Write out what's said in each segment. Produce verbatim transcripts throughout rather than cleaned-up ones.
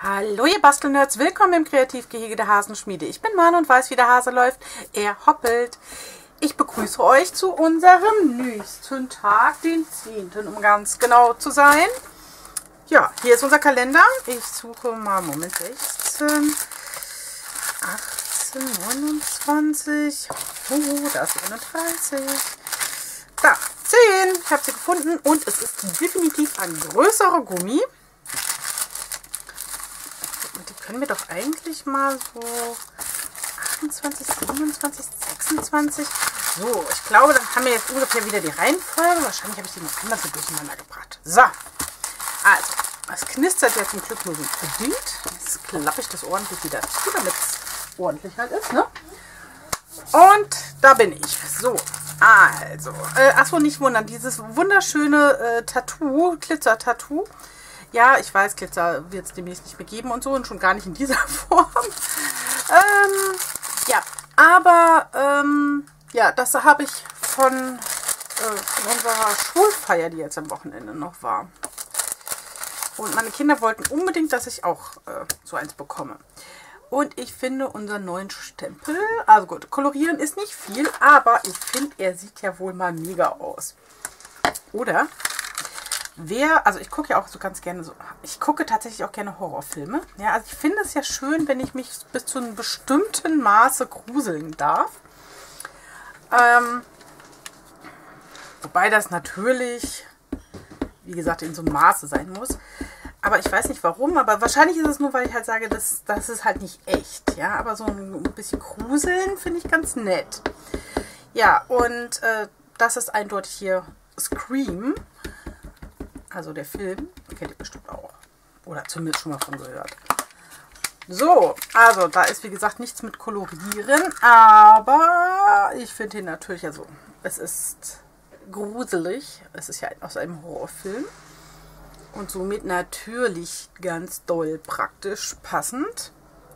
Hallo ihr Bastelnerds, willkommen im Kreativgehege der Hasenschmiede. Ich bin Manu und weiß, wie der Hase läuft. Er hoppelt. Ich begrüße euch zu unserem nächsten Tag, den zehnten, um ganz genau zu sein. Ja, hier ist unser Kalender. Ich suche mal, Moment, sechzehn, achtzehn, neunundzwanzig, oh, da ist einunddreißig. Da, zehn, ich habe sie gefunden und es ist definitiv ein größerer Gummi. Die können wir doch eigentlich mal so achtundzwanzig, siebenundzwanzig, sechsundzwanzig. So, ich glaube, dann haben wir jetzt ungefähr wieder die Reihenfolge. Wahrscheinlich habe ich die noch anders durcheinander gebracht. So, also, es knistert jetzt zum Glück nur so bedingt. Jetzt klappe ich das ordentlich wieder zu, damit es ordentlich halt ist, ne? Und da bin ich. So, also, äh, achso, nicht wundern, dieses wunderschöne äh, Tattoo, Glitzer-Tattoo. Ja, ich weiß, Glitzer wird es demnächst nicht mehr geben und so und schon gar nicht in dieser Form. ähm, ja, aber ähm, ja, das habe ich von, äh, von unserer Schulfeier, die jetzt am Wochenende noch war. Und meine Kinder wollten unbedingt, dass ich auch äh, so eins bekomme. Und ich finde unseren neuen Stempel, also gut, kolorieren ist nicht viel, aber ich finde, er sieht ja wohl mal mega aus. Oder? Wer, also ich gucke ja auch so ganz gerne so, ich gucke tatsächlich auch gerne Horrorfilme. Ja, also ich finde es ja schön, wenn ich mich bis zu einem bestimmten Maße gruseln darf. Ähm, wobei das natürlich, wie gesagt, in so einem Maße sein muss. Aber ich weiß nicht warum, aber wahrscheinlich ist es nur, weil ich halt sage, das, das ist halt nicht echt. Ja, aber so ein bisschen gruseln finde ich ganz nett. Ja, und äh, das ist eindeutig hier Scream. Also der Film, kennt ihr bestimmt auch. Oder zumindest schon mal von gehört. So, also da ist wie gesagt nichts mit Kolorieren. Aber ich finde ihn natürlich, also es ist gruselig. Es ist ja aus einem Horrorfilm. Und somit natürlich ganz doll praktisch passend.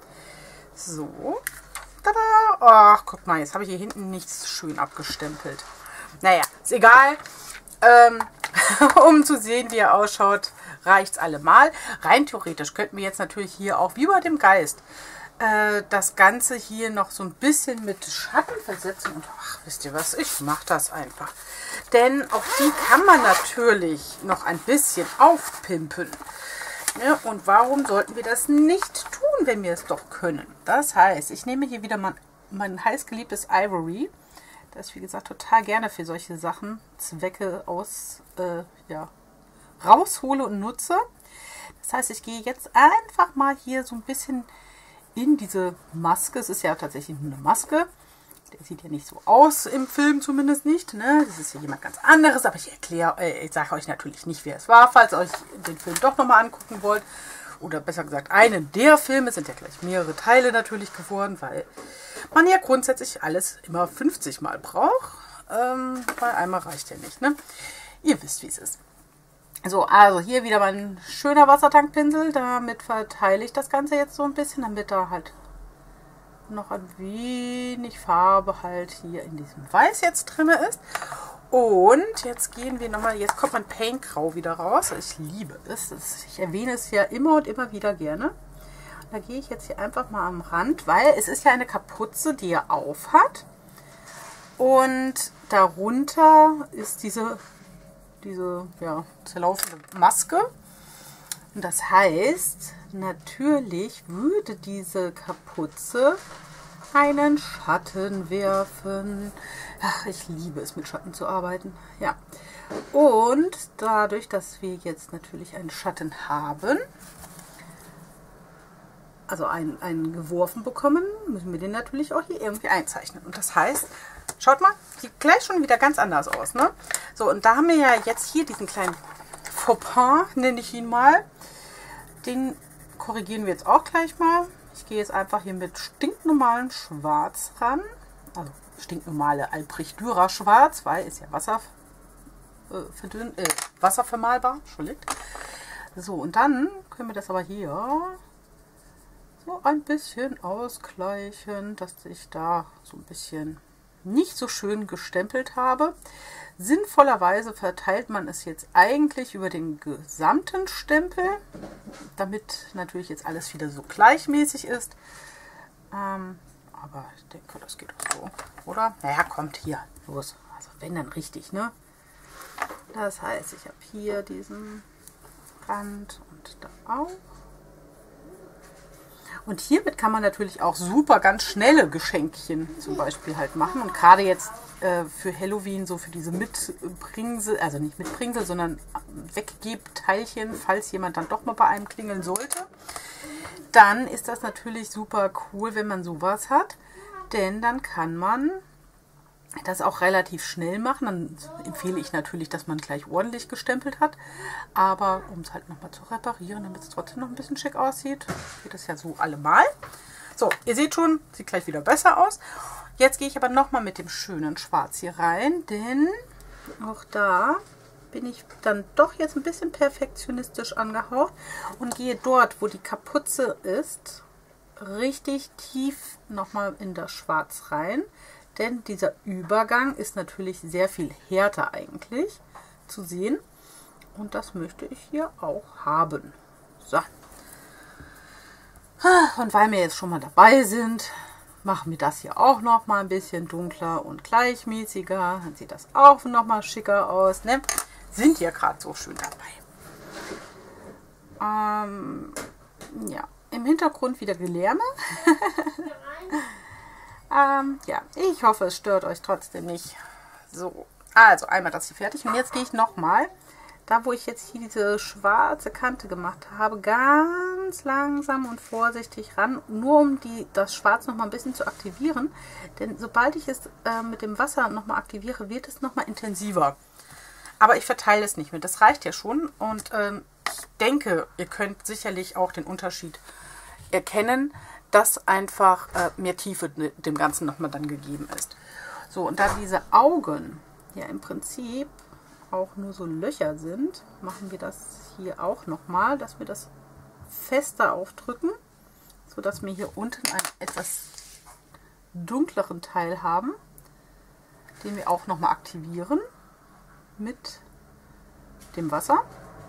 So. Tada! Ach, guck mal, jetzt habe ich hier hinten nichts schön abgestempelt. Naja, ist egal. Ähm, um zu sehen, wie er ausschaut, reicht es allemal. Rein theoretisch könnten wir jetzt natürlich hier auch, wie bei dem Geist, äh, das Ganze hier noch so ein bisschen mit Schatten versetzen. Und ach, wisst ihr was, ich mache das einfach. Denn auch die kann man natürlich noch ein bisschen aufpimpen. Ja, und warum sollten wir das nicht tun, wenn wir es doch können? Das heißt, ich nehme hier wieder mein, mein heißgeliebtes Ivory. Das ich, wie gesagt, total gerne für solche Sachen, Zwecke aus, äh, ja, raushole und nutze. Das heißt, ich gehe jetzt einfach mal hier so ein bisschen in diese Maske. Es ist ja tatsächlich nur eine Maske. Der sieht ja nicht so aus, im Film zumindest nicht. Ne? Das ist ja jemand ganz anderes, aber ich erkläre, äh, ich sage euch natürlich nicht, wer es war, falls ihr euch den Film doch nochmal angucken wollt. Oder besser gesagt, einen der Filme, sind ja gleich mehrere Teile natürlich geworden, weil man ja grundsätzlich alles immer fünfzig Mal braucht. Ähm, weil einmal reicht ja nicht, ne? Ihr wisst, wie es ist. So, also hier wieder mein schöner Wassertankpinsel. Damit verteile ich das Ganze jetzt so ein bisschen, damit da halt noch ein wenig Farbe halt hier in diesem Weiß jetzt drin ist. Und jetzt gehen wir nochmal, jetzt kommt mein Paintgrau wieder raus. Ich liebe es. Ich erwähne es ja immer und immer wieder gerne. Da gehe ich jetzt hier einfach mal am Rand, weil es ist ja eine Kapuze, die er auf hat. Und darunter ist diese, diese ja, zerlaufende Maske. Und das heißt, natürlich würde diese Kapuze einen Schatten werfen. Ach, ich liebe es, mit Schatten zu arbeiten. Ja. Und dadurch, dass wir jetzt natürlich einen Schatten haben, also einen, einen geworfen bekommen, müssen wir den natürlich auch hier irgendwie einzeichnen. Und das heißt, schaut mal, sieht gleich schon wieder ganz anders aus, ne? So, und da haben wir ja jetzt hier diesen kleinen Fauxpas, nenne ich ihn mal. Den korrigieren wir jetzt auch gleich mal. Ich gehe jetzt einfach hier mit stinknormalem Schwarz ran. Also stinknormale Albrecht Dürer Schwarz, weil ist ja Wasser, äh, verdünnt, äh, wasservermalbar. Entschuldigt. So, und dann können wir das aber hier so ein bisschen ausgleichen, dass sich da so ein bisschen nicht so schön gestempelt habe. Sinnvollerweise verteilt man es jetzt eigentlich über den gesamten Stempel, damit natürlich jetzt alles wieder so gleichmäßig ist. Ähm, aber ich denke, das geht auch so, oder? Naja, kommt hier, los. Also wenn, dann richtig, ne? Das heißt, ich habe hier diesen Rand und da auch. Und hiermit kann man natürlich auch super ganz schnelle Geschenkchen zum Beispiel halt machen. Und gerade jetzt äh, für Halloween, so für diese Mitbringsel, also nicht Mitbringsel, sondern Weggebteilchen, falls jemand dann doch mal bei einem klingeln sollte, dann ist das natürlich super cool, wenn man sowas hat. Denn dann kann man das auch relativ schnell machen. Dann empfehle ich natürlich, dass man gleich ordentlich gestempelt hat. Aber um es halt nochmal zu reparieren, damit es trotzdem noch ein bisschen schick aussieht, geht das ja so allemal. So, ihr seht schon, sieht gleich wieder besser aus. Jetzt gehe ich aber nochmal mit dem schönen Schwarz hier rein, denn auch da bin ich dann doch jetzt ein bisschen perfektionistisch angehaucht und gehe dort, wo die Kapuze ist, richtig tief nochmal in das Schwarz rein. Denn dieser Übergang ist natürlich sehr viel härter eigentlich zu sehen. Und das möchte ich hier auch haben. So. Und weil wir jetzt schon mal dabei sind, machen wir das hier auch noch mal ein bisschen dunkler und gleichmäßiger. Dann sieht das auch noch mal schicker aus. Ne? Sind ja gerade so schön dabei. Ähm, ja, im Hintergrund wieder Gelärme. Ähm, ja, ich hoffe, es stört euch trotzdem nicht. So, also einmal das hier fertig. Und jetzt gehe ich nochmal, da wo ich jetzt hier diese schwarze Kante gemacht habe, ganz langsam und vorsichtig ran, nur um die, das Schwarz nochmal ein bisschen zu aktivieren. Denn sobald ich es äh, mit dem Wasser nochmal aktiviere, wird es nochmal intensiver. Aber ich verteile es nicht mehr, das reicht ja schon. Und ähm, ich denke, ihr könnt sicherlich auch den Unterschied erkennen, dass einfach äh, mehr Tiefe dem Ganzen nochmal dann gegeben ist. So, und da diese Augen ja im Prinzip auch nur so Löcher sind, machen wir das hier auch nochmal, dass wir das fester aufdrücken, sodass wir hier unten einen etwas dunkleren Teil haben, den wir auch nochmal aktivieren mit dem Wasser.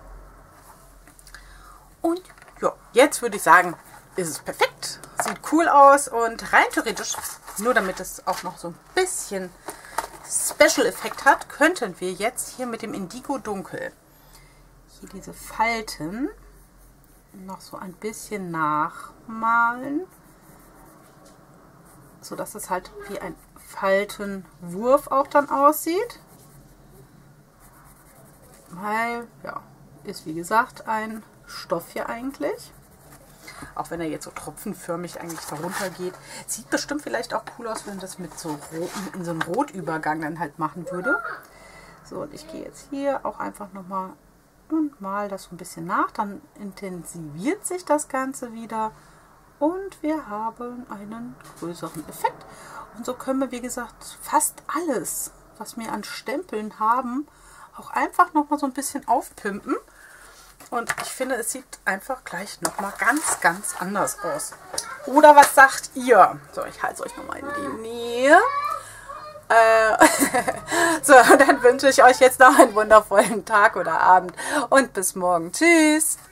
Und ja, jetzt würde ich sagen, ist es perfekt, sieht cool aus und rein theoretisch, nur damit es auch noch so ein bisschen Special-Effekt hat, könnten wir jetzt hier mit dem Indigo Dunkel hier diese Falten noch so ein bisschen nachmalen, so dass es halt wie ein Faltenwurf auch dann aussieht. Weil, ja, ist wie gesagt ein Stoff hier eigentlich. Auch wenn er jetzt so tropfenförmig eigentlich darunter geht. Sieht bestimmt vielleicht auch cool aus, wenn man das mit so roten, in so einem Rotübergang dann halt machen würde. So, und ich gehe jetzt hier auch einfach nochmal und mal das so ein bisschen nach. Dann intensiviert sich das Ganze wieder und wir haben einen größeren Effekt. Und so können wir, wie gesagt, fast alles, was wir an Stempeln haben, auch einfach nochmal so ein bisschen aufpimpen. Und ich finde, es sieht einfach gleich nochmal ganz, ganz anders aus. Oder was sagt ihr? So, ich halte es euch nochmal in die Nähe. Äh, so, dann wünsche ich euch jetzt noch einen wundervollen Tag oder Abend. Und bis morgen. Tschüss.